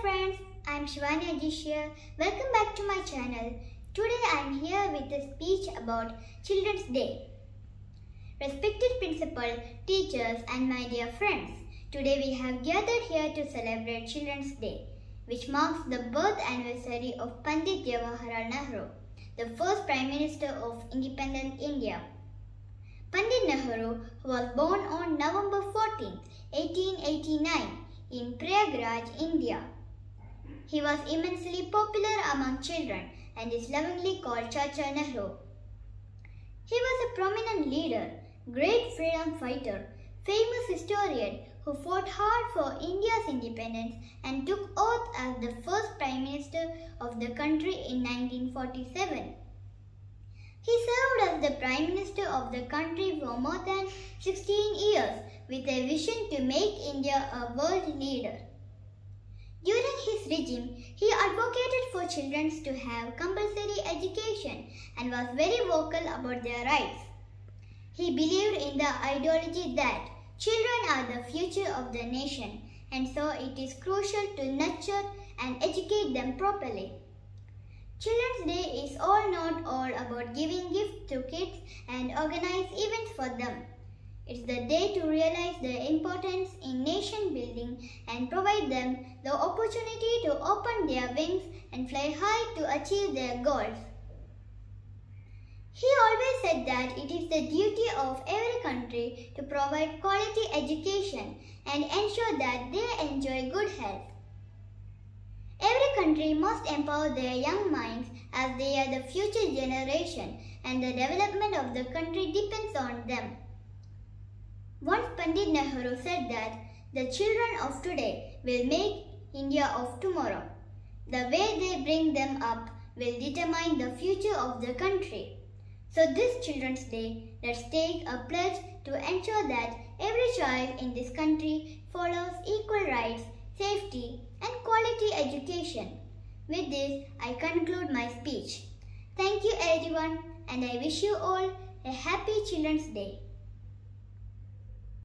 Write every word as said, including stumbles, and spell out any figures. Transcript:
friends, I am Shivani Ajishya. Welcome back to my channel. Today I am here with a speech about Children's Day. Respected principal, teachers and my dear friends, today we have gathered here to celebrate Children's Day, which marks the birth anniversary of Pandit Jawaharlal Nehru, the first Prime Minister of independent India. Pandit Nehru was born on November fourteenth, eighteen eighty-nine in Prayagraj, India. He was immensely popular among children and is lovingly called Chacha Nehru. He was a prominent leader, great freedom fighter, famous historian who fought hard for India's independence and took oath as the first Prime Minister of the country in nineteen forty-seven. He served as the Prime Minister of the country for more than sixteen years with a vision to make India a world leader. During his regime, he advocated for children to have compulsory education and was very vocal about their rights. He believed in the ideology that children are the future of the nation, and so it is crucial to nurture and educate them properly. Children's Day is all not all about giving gifts to kids and organize events for them. It's the day to realize the importance in nation building and provide them the opportunity to open their wings and fly high to achieve their goals. He always said that it is the duty of every country to provide quality education and ensure that they enjoy good health. Every country must empower their young minds as they are the future generation and the development of the country depends on them. Once Pandit Nehru said that the children of today will make India of tomorrow. The way they bring them up will determine the future of the country. So this Children's Day, let's take a pledge to ensure that every child in this country follows equal rights, safety and quality education. With this, I conclude my speech. Thank you everyone and I wish you all a happy Children's Day.